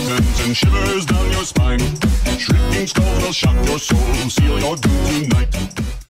sends and shivers down your spine. Shrieking skulls will shock your soul, seal your doom tonight.